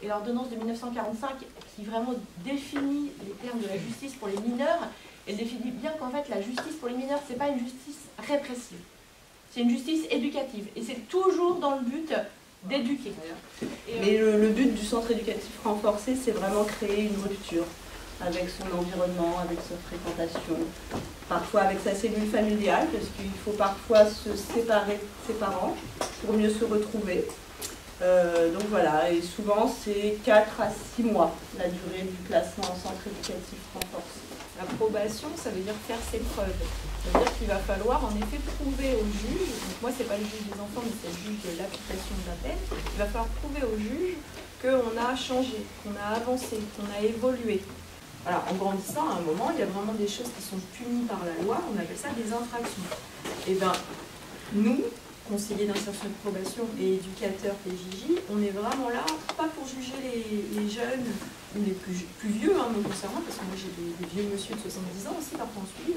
et l'ordonnance de 1945 qui vraiment définit les termes de la justice pour les mineurs, elle définit bien qu'en fait la justice pour les mineurs, c'est pas une justice répressive, c'est une justice éducative. Et c'est toujours dans le but d'éduquer. Mais le but du centre éducatif renforcé, c'est vraiment créer une rupture avec son environnement, avec sa fréquentation, parfois avec sa cellule familiale, parce qu'il faut parfois se séparer de ses parents pour mieux se retrouver. Donc voilà, et souvent c'est 4 à 6 mois la durée du placement en centre éducatif renforcé. La probation, ça veut dire faire ses preuves. Ça veut dire qu'il va falloir en effet prouver au juge, donc moi c'est pas le juge des enfants mais c'est le juge de l'application de la peine, il va falloir prouver au juge qu'on a changé, qu'on a avancé, qu'on a évolué. Alors, en grandissant, à un moment, il y a vraiment des choses qui sont punies par la loi, on appelle ça des infractions. Et bien, nous, conseillers d'insertion de probation et éducateurs PJJ, on est vraiment là, pas pour juger les jeunes, ou les plus vieux, me concernant, parce que moi j'ai des vieux monsieur de 70 ans aussi, parfois en suivi.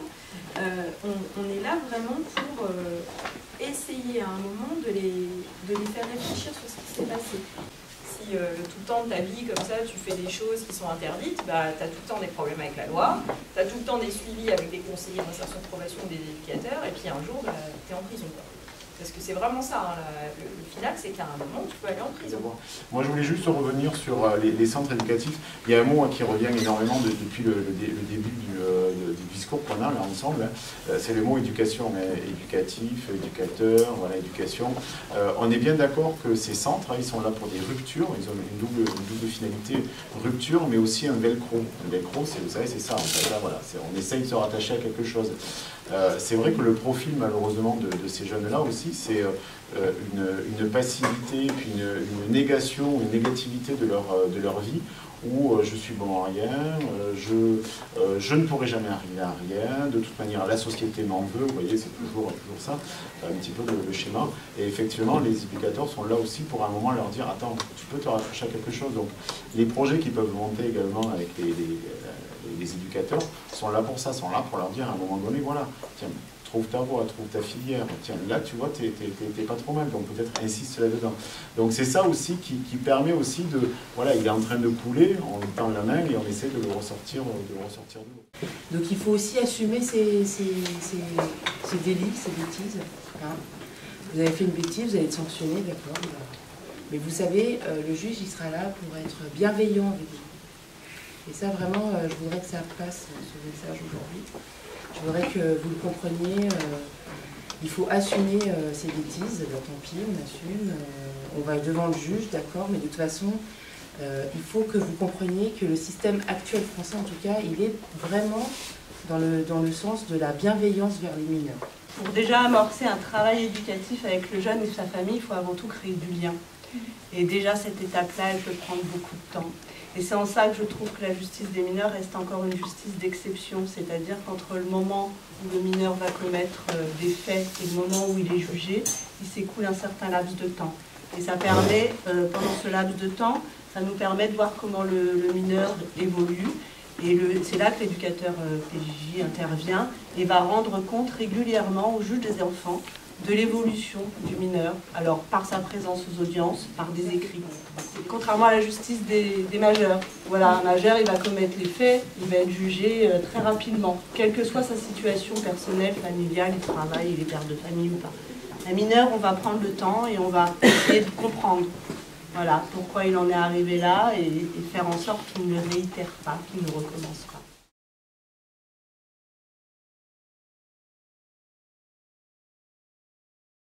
On est là vraiment pour essayer à un moment de les faire réfléchir sur ce qui s'est passé. Si tout le temps de ta vie, comme ça, tu fais des choses qui sont interdites, bah, tu as tout le temps des problèmes avec la loi, tu as tout le temps des suivis avec des conseillers d'insertion de probation ou des éducateurs, et puis un jour, bah, tu es en prison, quoi. Parce que c'est vraiment ça, le final, c'est qu'à un moment, tu peux aller en prison. Moi, je voulais juste revenir sur les centres éducatifs. Il y a un mot qui revient énormément depuis le début du discours qu'on a là ensemble. C'est le mot éducation, éducatif, éducateur, voilà, éducation. On est bien d'accord que ces centres, ils sont là pour des ruptures. Ils ont une double finalité, rupture, mais aussi un velcro. Un velcro, vous savez, c'est ça. En fait, là, voilà, on essaye de se rattacher à quelque chose. C'est vrai que le profil, malheureusement, de ces jeunes-là aussi, c'est une passivité, puis une négation, une négativité de leur vie, où je suis bon à rien, je ne pourrai jamais arriver à rien, de toute manière la société m'en veut, vous voyez, c'est toujours ça, un petit peu le schéma. Et effectivement, les éducateurs sont là aussi pour un moment leur dire, attends, tu peux te raccrocher à quelque chose. Donc les projets qui peuvent monter également avec les éducateurs sont là pour ça, sont là pour leur dire à un moment donné, voilà, tiens, trouve ta voie, trouve ta filière, tiens, là tu vois, t'es pas trop mal, donc peut-être insiste là-dedans. Donc c'est ça aussi qui permet aussi de, voilà, il est en train de couler, on lui tend la main et on essaie de le ressortir de l'eau. Donc il faut aussi assumer ces délits, ces bêtises. Hein. Vous avez fait une bêtise, vous allez être sanctionné, d'accord. Mais vous savez, le juge, il sera là pour être bienveillant avec vous. Et ça, vraiment, je voudrais que ça passe, ce message aujourd'hui. Je voudrais que vous le compreniez. Il faut assumer ces bêtises. Tant pis, on assume. On va devant le juge, d'accord. Mais de toute façon, il faut que vous compreniez que le système actuel français, en tout cas, il est vraiment dans le sens de la bienveillance vers les mineurs. Pour déjà amorcer un travail éducatif avec le jeune et sa famille, il faut avant tout créer du lien. Et déjà, cette étape-là, elle peut prendre beaucoup de temps. Et c'est en ça que je trouve que la justice des mineurs reste encore une justice d'exception, c'est-à-dire qu'entre le moment où le mineur va commettre des faits et le moment où il est jugé, il s'écoule un certain laps de temps. Et ça permet, pendant ce laps de temps, ça nous permet de voir comment le mineur évolue. Et c'est là que l'éducateur PJJ intervient et va rendre compte régulièrement au juge des enfants de l'évolution du mineur, alors par sa présence aux audiences, par des écrits. Contrairement à la justice des majeurs. Voilà, un majeur, il va commettre les faits, il va être jugé très rapidement, quelle que soit sa situation personnelle, familiale, il travaille, il est père de famille ou pas. Un mineur, on va prendre le temps et on va essayer de comprendre. Voilà, pourquoi il en est arrivé là et faire en sorte qu'il ne réitère pas, qu'il ne recommence pas.